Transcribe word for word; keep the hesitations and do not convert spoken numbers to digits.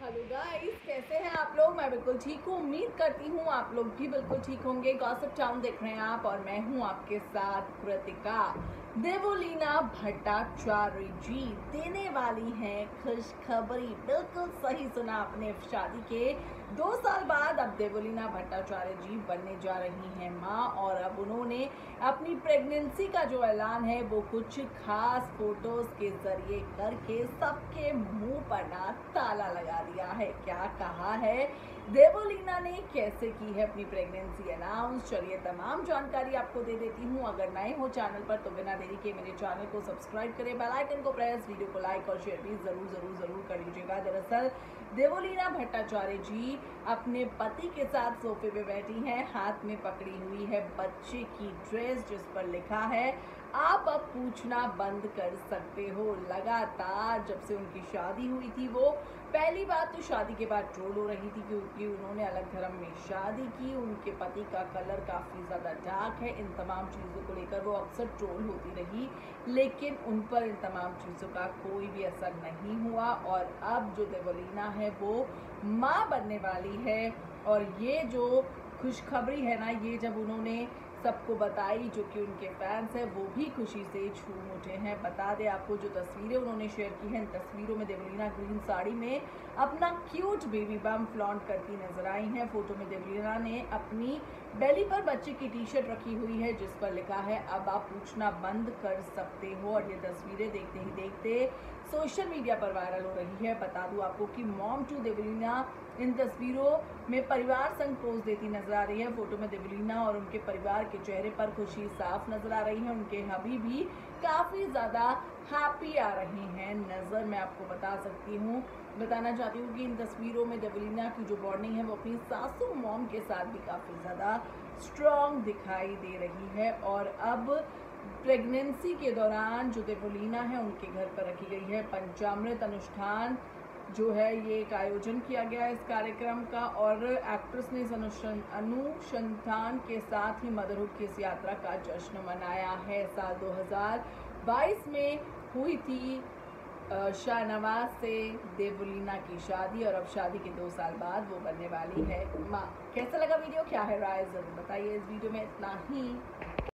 Hello guys, कैसे हैं आप लोग। मैं बिल्कुल ठीक हूँ। उम्मीद करती हूँ आप लोग भी बिल्कुल ठीक होंगे। गॉसिप टाउन देख रहे हैं आप और मैं हूँ आपके साथ कृतिका। देवोलीना भट्टाचार्य जी देने वाली हैं खुशखबरी। बिल्कुल सही सुना आपने। शादी के दो साल बाद अब देवोलीना भट्टाचार्य जी बनने जा रही हैं माँ, और अब उन्होंने अपनी प्रेगनेंसी का जो ऐलान है वो कुछ खास फोटोज के जरिए करके सबके मुंह पर ना ताला लगा दिया है। क्या कहा है देवोलीना ने, कैसे की है अपनी प्रेगनेंसी अनाउंस, चलिए तमाम जानकारी आपको दे देती हूँ। अगर नए हो चैनल पर तो बिना देरी के मेरे चैनल को सब्सक्राइब करें, बेल आइकन को प्रेस, वीडियो को लाइक और शेयर भी जरूर जरूर जरूर कर लीजिएगा। दरअसल देवोलीना भट्टाचार्य जी अपने पति के साथ सोफे पे बैठी हैं, हाथ में पकड़ी हुई है बच्चे की ड्रेस जिस पर लिखा है आप अब पूछना बंद कर सकते हो। लगातार जब से उनकी शादी हुई थी, वो पहली बात तो शादी के बाद ट्रोल हो रही थी क्योंकि उन्होंने अलग धर्म में शादी की, उनके पति का कलर काफ़ी ज़्यादा डार्क है। इन तमाम चीज़ों को लेकर वो अक्सर ट्रोल होती रही, लेकिन उन पर इन तमाम चीज़ों का कोई भी असर नहीं हुआ। और अब जो देवोलीना है वो माँ बनने वाली है, और ये जो खुशखबरी है ना, ये जब उन्होंने सबको बताई, जो कि उनके फैंस हैं वो भी खुशी से झूम उठे हैं। बता दें आपको, जो तस्वीरें उन्होंने शेयर की हैं, इन तस्वीरों में देवोलीना ग्रीन साड़ी में अपना क्यूट बेबी बम फ्लॉन्ट करती नजर आई हैं। फोटो में देवोलीना ने अपनी बेली पर बच्चे की टी शर्ट रखी हुई है जिस पर लिखा है अब आप पूछना बंद कर सकते हो, और ये तस्वीरें देखते ही देखते सोशल मीडिया पर वायरल हो रही है। बता दूं आपको कि मॉम टू देवोलीना इन तस्वीरों में परिवार संग पोज देती नजर आ रही है। फोटो में देवोलीना और उनके परिवार के चेहरे पर खुशी साफ नजर आ रही है। उनके हबी भी काफी ज्यादा हैप्पी आ रहे हैं नजर। मैं आपको बता सकती हूँ बताना चाहती हूँ कि इन तस्वीरों में देवोलीना की जो बॉन्डिंग है वो अपनी सासू मॉम के साथ भी काफी ज्यादा स्ट्रॉन्ग दिखाई दे रही है। और अब प्रेगनेंसी के दौरान जो देवोलीना है उनके घर पर रखी गई है पंचामृत अनुष्ठान जो है, ये एक आयोजन किया गया है इस कार्यक्रम का, और एक्ट्रेस ने इस अनुसंधान के साथ ही मदरहुड की इस यात्रा का जश्न मनाया है। साल दो हज़ार बाईस में हुई थी शाहनवाज से देवोलीना की शादी, और अब शादी के दो साल बाद वो बनने वाली है माँ। कैसा लगा वीडियो, क्या है राय, जरूर बताइए। इस वीडियो में इतना ही।